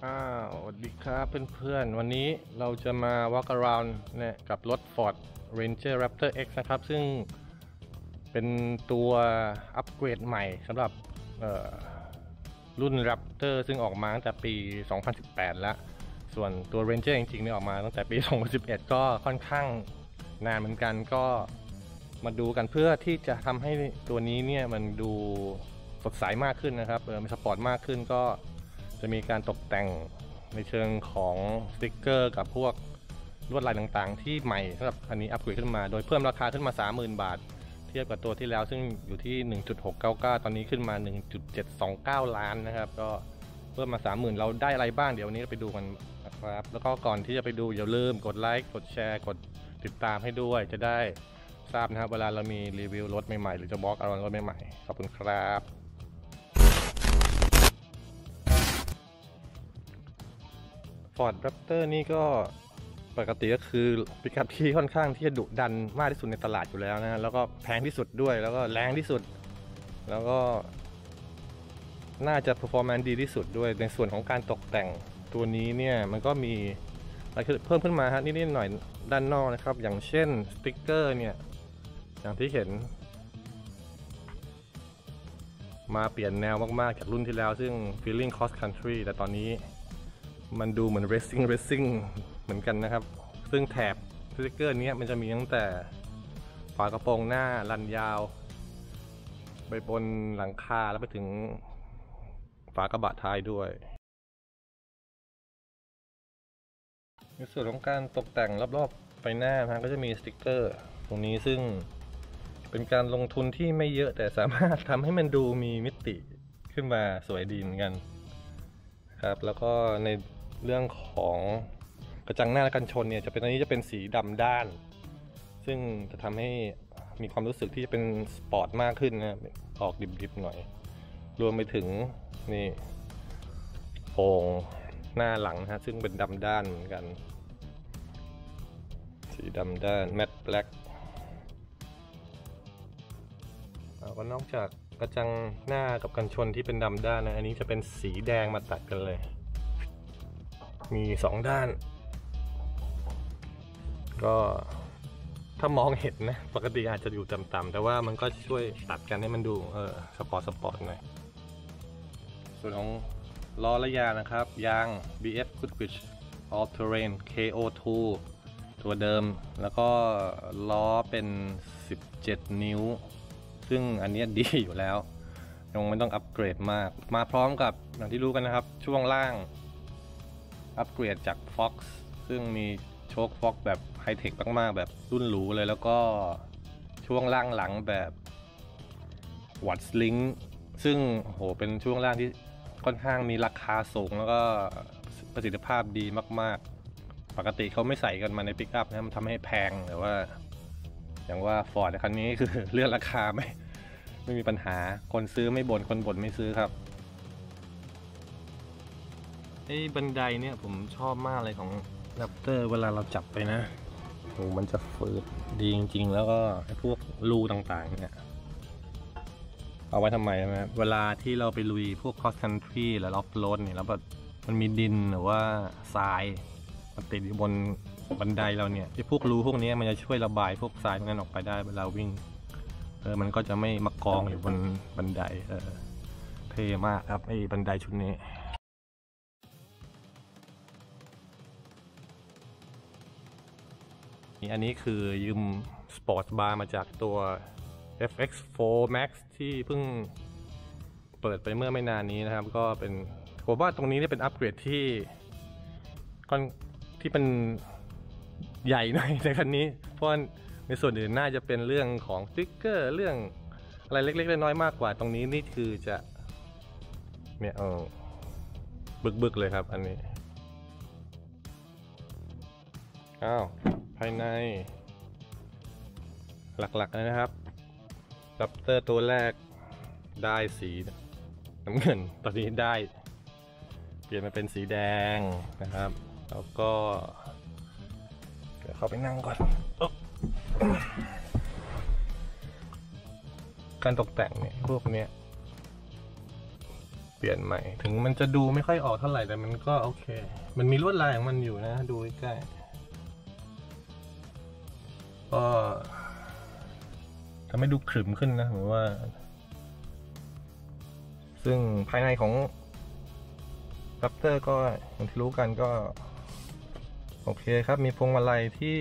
สวัสดีครับเพื่อนๆวันนี้เราจะมา walk around เนี่ยกับรถ Ford Ranger Raptor X นะครับซึ่งเป็นตัวอัปเกรดใหม่สำหรับรุ่น Raptor ซึ่งออกมาตั้งแต่ปี 2018 แล้วส่วนตัว Ranger จริงๆเนี่ยออกมาตั้งแต่ปี 2011 ก็ค่อนข้างนานเหมือนกันก็มาดูกันเพื่อที่จะทำให้ตัวนี้เนี่ยมันดูสดใสมากขึ้นนะครับมันสปอร์ตมากขึ้นก็จะมีการตกแต่งในเชิงของสติ๊กเกอร์กับพวกลวดลายต่างๆที่ใหม่สำหรับอันนี้อัปเกรดขึ้นมาโดยเพิ่มราคาขึ้นมา 30,000 บาทเทียบกับตัวที่แล้วซึ่งอยู่ที่ 1.699 ตอนนี้ขึ้นมา 1.729 ล้านนะครับก็เพิ่มมา 30,000 เราได้อะไรบ้างเดี๋ยววันนี้เราไปดูกันนะครับแล้วก็ก่อนที่จะไปดูอย่าลืมกดไลค์กดแชร์กดติดตามให้ด้วยจะได้ทราบนะครับเวลาเรามีรีวิวรถใหม่ๆหรือจะบล็อกอะไรรถใหม่ๆขอบคุณครับFord Raptor นี่ก็ปกติก็คือปิกอัพที่ค่อนข้างที่จะดุดันมากที่สุดในตลาดอยู่แล้วนะแล้วก็แพงที่สุดด้วยแล้วก็แรงที่สุดแล้วก็น่าจะ performance ดีที่สุดด้วยในส่วนของการตกแต่งตัวนี้เนี่ยมันก็มีอะไรเพิ่มขึ้นมาฮะนิดๆหน่อยด้านนอกนะครับอย่างเช่นสติ๊กเกอร์เนี่ยอย่างที่เห็นมาเปลี่ยนแนวมากๆจากรุ่นที่แล้วซึ่ง feeling cross country แต่ตอนนี้มันดูเหมือน racing เหมือนกันนะครับซึ่งแถบสติ๊กเกอร์นี้มันจะมีตั้งแต่ฝากระโปรงหน้าลันยาวไปบนหลังคาแล้วไปถึงฝากระบะท้ายด้วยในส่วนของการตกแต่งรอบๆไฟหน้าก็จะมีสติ๊กเกอร์ตรงนี้ซึ่งเป็นการลงทุนที่ไม่เยอะแต่สามารถทำให้มันดูมีมิติขึ้นมาสวยดีเหมือนกันครับแล้วก็ในเรื่องของกระจังหน้าและกันชนเนี่ยจะเป็นอันนี้จะเป็นสีดำด้านซึ่งจะทำให้มีความรู้สึกที่จะเป็นสปอร์ตมากขึ้นนะออกดิบๆหน่อยรวมไปถึงนี่โป่งหน้าหลังนะซึ่งเป็นดำด้านเหมือนกันสีดำด้านแมตต์แบล็คก็นอกจากกระจังหน้ากับกันชนที่เป็นดำด้านนะอันนี้จะเป็นสีแดงมาตัดกันเลยมี2ด้านก็ถ้ามองเห็นนะปกติอาจจะอยู่ต่ำๆแต่ว่ามันก็ช่วยตัดกันให้มันดูสปอร์ตหน่อยส่วนของล้อและยางนะครับยาง BF Goodrich All Terrain KO2 ตัวเดิมแล้วก็ล้อเป็น17 นิ้วซึ่งอันนี้ดีอยู่แล้วยังไม่ต้องอัปเกรดมากมาพร้อมกับอย่างที่รู้กันนะครับช่วงล่างอัปเกรดจาก Fox ซึ่งมีโชค Fox แบบไฮเทคมากๆแบบรุ่นหรูเลยแล้วก็ช่วงล่างหลังแบบวัตสลิงซึ่งโหเป็นช่วงล่างที่ค่อนข้างมีราคาสูงแล้วก็ประสิทธิภาพดีมากๆปกติเขาไม่ใส่กันมาในปิกอัพนะมันทำให้แพงแต่ว่าอย่างว่า Ford คันนี้คือเรื่องราคาไม่มีปัญหาคนซื้อไม่บ่นคนบ่นไม่ซื้อครับไอ้บันไดเนี่ยผมชอบมากเลยของ Raptor เวลาเราจับไปนะโหมันจะฝืดดีจริงๆแล้วก็ไอ้พวกรูต่างๆเนี่ยเอาไว้ทำไมนะเวลาที่เราไปลุยพวก cross country หรือ off road เนี่ยแล้วแบบมันมีดินหรือว่าทรายมันติดอยู่บนบันไดเราเนี่ยไอ้พวกรูพวกนี้มันจะช่วยระบายพวกทรายนั้นออกไปได้เวลาวิ่งมันก็จะไม่มากองอยู่บนบันไดเท่มากครับไอ้บันไดชุดนี้อันนี้คือยืมสปอร์ตบาร์มาจากตัว FX4 Max ที่เพิ่งเปิดไปเมื่อไม่นานนี้นะครับก็เป็นผมว่าตรงนี้เป็นอัปเกรดที่เป็นใหญ่หน่อยในคันนี้เพราะในส่วนอื่นน่าจะเป็นเรื่องของสติ๊กเกอร์เรื่องอะไรเล็กๆน้อยๆมากกว่าตรงนี้นี่คือจะเนี่ยบึกๆเลยครับอันนี้ภายในหลักๆเลยนะครับRaptorตัวแรกได้สีน้ำเงินตอนนี้ได้เปลี่ยนมาเป็นสีแดงนะครับแล้วก็เดี๋ยวเข้าไปนั่งก่อนการตกแต่งเนี่ยพวกเนี้ยเปลี่ยนใหม่ถึงมันจะดูไม่ค่อยออกเท่าไหร่แต่มันก็โอเคมันมีลวดลายของมันอยู่นะดูใกล้ๆก็ทำให้ดูขรึมขึ้นนะเหมือนว่าซึ่งภายในของ Raptor ก็อย่างที่รู้กันก็โอเคครับมีพวงมาลัยที่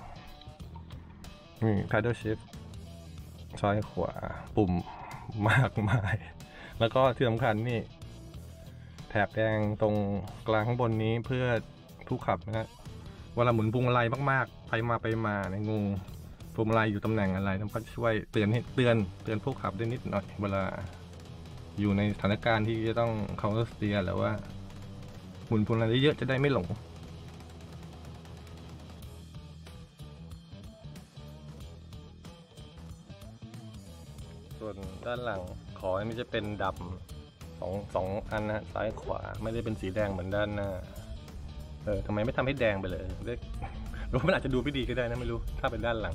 มี paddle shift ซ้ายขวาปุ่มมากมายแล้วก็ที่สำคัญนี่แถบแดงตรงกลางข้างบนนี้เพื่อผู้ขับนะเวลาหมุนพวงมาลัยมากๆไปมาในงงพวงมาลัยอยู่ตำแหน่งอะไรมันก็ช่วยเตือนผู้ขับได้นิดหน่อยเวลาอยู่ในสถานการณ์ที่จะต้อง counter steer หรือว่าหมุนพวงมาลัยเยอะจะได้ไม่หลงส่วนด้านหลังขออันนี้จะเป็นดำสองอันนะซ้ายขวาไม่ได้เป็นสีแดงเหมือนด้านหน้าทำไมไม่ทำให้แดงไปเลยหรือมันอาจจะดูไม่ดีก็ได้นะไม่รู้ถ้าเป็นด้านหลัง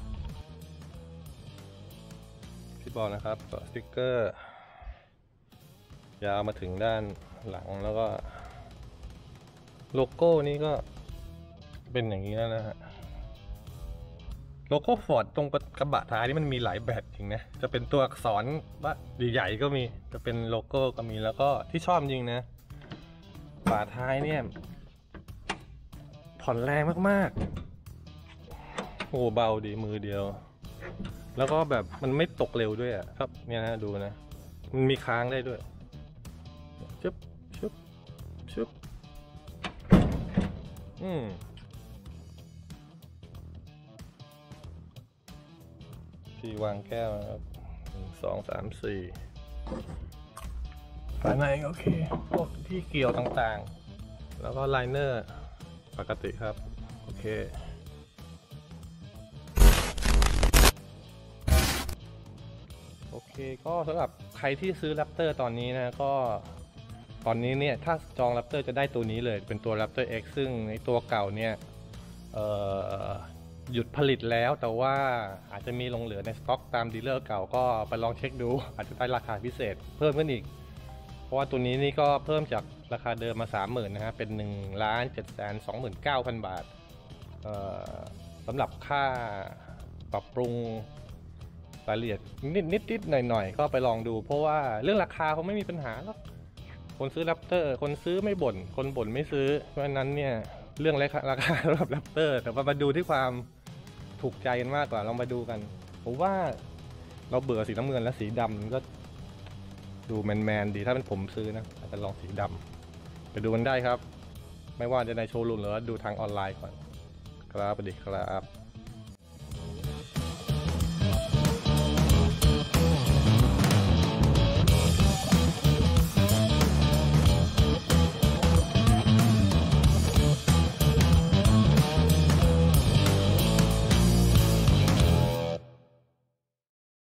ที่บอกนะครับสติ๊กเกอร์ยาวมาถึงด้านหลังแล้วก็โลโก้นี้ก็เป็นอย่างนี้แล้วนะฮะโลโก้ฟอร์ดตรงกระบะท้ายนี่มันมีหลายแบบจริงนะจะเป็นตัวอักษรว่าใหญ่ๆก็มีจะเป็นโลโก้ก็มีแล้วก็ที่ชอบจริงนะฝาท้ายเนี่ยผ่อนแรงมากๆโอ้เบาดีมือเดียวแล้วก็แบบมันไม่ตกเร็วด้วยอ่ะครับเนี่ยนะดูนะมันมีค้างได้ด้วยชึบที่วางแก้วนะครับ1 2 3 4ภายในโอเคพวกที่เกี่ยวต่างๆแล้วก็ไลเนอร์ปกติครับโอเคก็สำหรับใครที่ซื้อ Raptor ตอนนี้นะก็ตอนนี้เนี่ยถ้าจอง Raptor จะได้ตัวนี้เลยเป็นตัว Raptor X ซึ่งในตัวเก่าเนี่ยหยุดผลิตแล้วแต่ว่าอาจจะมีลงเหลือในสต็อกตามดีลเลอร์เก่าก็ไปลองเช็คดูอาจจะได้ราคาพิเศษเพิ่มขึ้นอีกเพราะว่าตัวนี้นี่ก็เพิ่มจากราคาเดิมมา 30,000 นะฮะเป็น 1,729,000 บาทสำหรับค่าปรับปรุงรายละเอียดนิดหน่อยก็ไปลองดูเพราะว่าเรื่องราคาคงไม่มีปัญหาหรอกคนซื้อ Raptor คนซื้อไม่บ่นคนบ่นไม่ซื้อเพราะฉะนั้นเนี่ยเรื่องราคาสำหรับ Raptor แต่มาดูที่ความถูกใจกันมากกว่าลองมาดูกันผมว่าเราเบื่อสีน้ำเงินและสีดำก็ดูแมนดีถ้าเป็นผมซื้อนะอาจจะลองสีดำไปดูกันได้ครับไม่ว่าจะในโชว์รูมหรือดูทางออนไลน์ก่อนครับสวัสดีครับ